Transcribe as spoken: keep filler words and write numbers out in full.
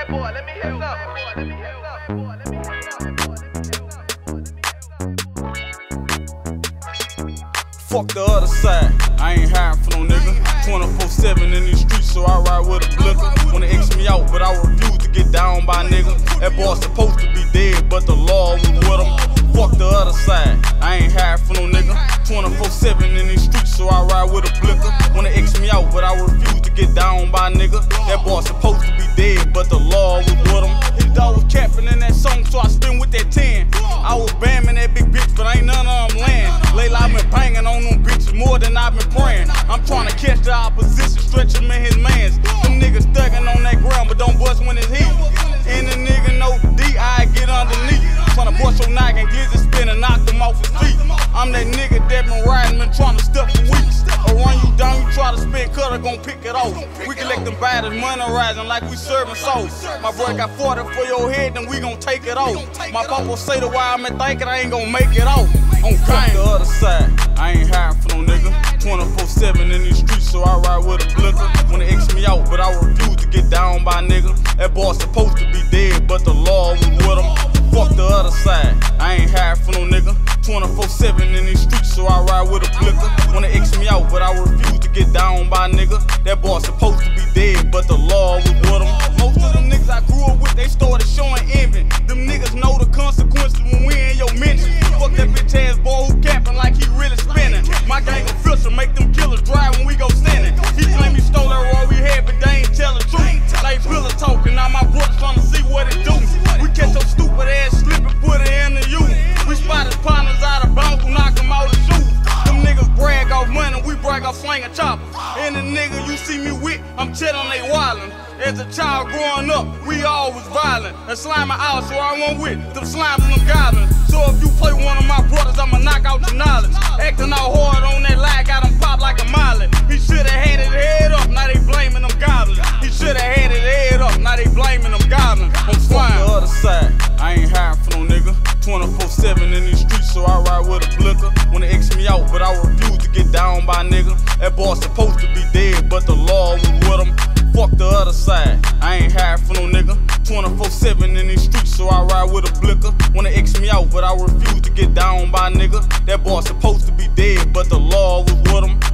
that boy, let me hear something. Let me hear something. Let me hear something. Fuck the other side, I ain't hiding for no nigga. twenty-four seven in these streets, so I ride with a blicker. Wanna X me out, but I refuse to get down by a nigga. That boy supposed to be dead, but the law was with him. Fuck the other side, I ain't hiding for no nigga. twenty-four seven in these streets, so I ride with a blicker. Wanna X me out, but I refuse to get down by a nigga. That boy supposed to be dead, but the law was with him. His dog was capping in that song, so I spin with that ten. I was bamming that big bitch, but ain't none of them land. Lately I been banging on them bitches more than I been praying. I'm trying to catch the opposition, stretch him in his mans. Them niggas thugging on that ground, but don't bust when it's heat. And the nigga know D, I get underneath. Tryna bust your noggin, glizzy spin and knock them off his feet. I'm that nigga that been riding, been trying to step for weeks. Or run you down, you try to spin cutter, gon' pick it off. We collectin' batters, money rising like we serving souls. My boy got forty for your head, then we gon' take it off. My papa say the why I'm thinking I ain't gon' make it off. On fuck the other side, I ain't hiding for no nigga. twenty-four seven in these streets, so I ride with a blicker. Wanna X me out, but I refuse to get down by a nigga. That boy supposed to be dead, but the law was with him. Fuck the other side, I ain't hiding for no nigga. twenty-four seven in these streets, so I ride with a blicker. Wanna X me out, but I refuse to get down by a nigga. That boy supposed to be dead, but the law was with him. Most of them niggas I grew up with, they started showing envy. Them niggas know the consequences when we in your mention. Fuck that bitch ass boy who capping like he really spinning. My gang official make them killers drive when we go sinning. He claim he stole that road we had, but they ain't tell the truth. Like pillar talking, now my brothers trying to see what it do. We catch your stupid ass slipping, put it in the you. We spot his partners out of bounds, who knock him out of shoes. Them niggas brag off money, we brag off slanging choppers. And the nigga you see me with, I'm chillin' they wildin'. As a child growing up, we all was violent. And slime out, so I went with them slimes and them goblins. So if you play one of my brothers, I'ma knock out your knowledge. Acting all hard on that lie, got him pop like a miley. He shoulda had his head up, now they blaming them goblins. He shoulda had his head up, now they blaming them goblins. I'm flying. The other side, I ain't hiding for no nigga. twenty-four seven in these streets, so I ride with a blicker. Wanna X me out, but I refuse to get down by a nigga. That boy supposed to be dead, but the law was with him. Fuck the other side, I ain't hiding for no nigga. twenty-four seven in these streets, so I ride with a blicker. Wanna X me out, but I refuse to get down by a nigga. That boy supposed to be dead, but the law was with him.